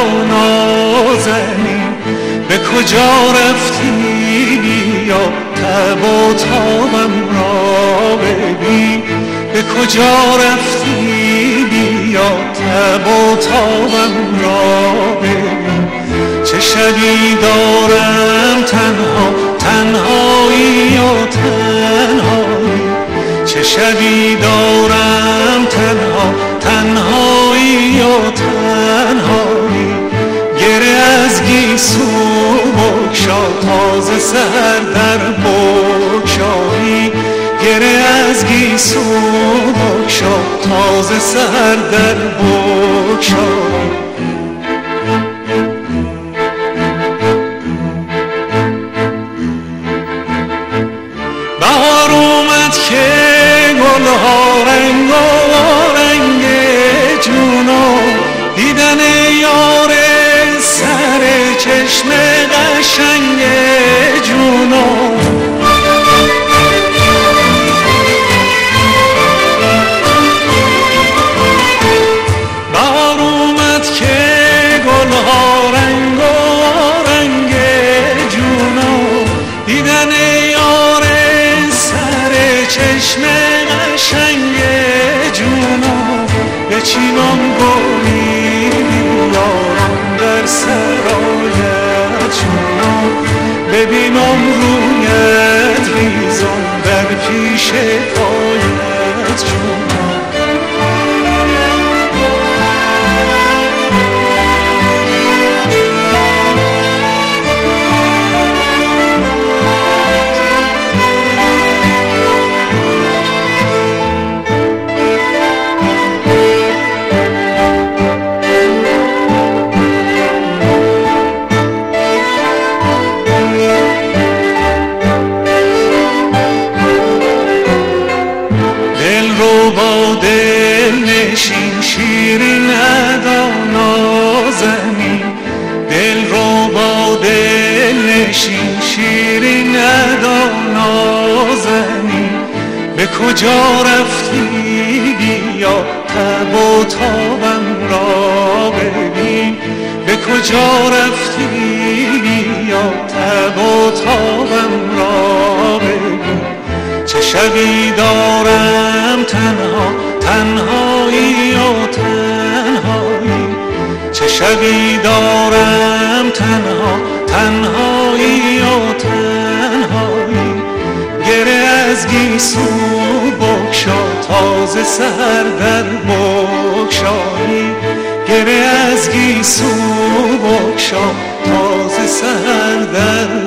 نازنین به کجا رفتی بیا تب و تابم را ببین به کجا رفتی بیا تب و تابم را ببین چه شبی دارم تنها تنهایی و تنهایی چه شبی دارم تنها تنهایی و تنهایی گره از گیسو بگشا تازه سحر در بگشایی گره از گیسو بگشا تازه سحر در بگشایی بهار اومد که گلها رنگ و رنگ جونو دیدن یار سر چشم قشنگ جونو بهار اومد که گلها رنگ و رنگ جونو دیدن یار چشم قشنگ جونو بچینم گلی بیارم در سرایت جونو ببینم رویت ریزم در پیش پایت جونو با دل نشین شیرین ادا نازنین دل رو با دل نشین شیرین ادا نازنین به کجا رفتی بیا تب و تابم را ببین به کجا رفتی بیا تب و تابم را ببین چه شبی دارم تنها تنهایی و تنهایی چه شبی دارم تنها تنهایی و تنهایی گره از گیسو بگشا تازه سحر در بگشایی گره از گیسو بگشا تازه سحر در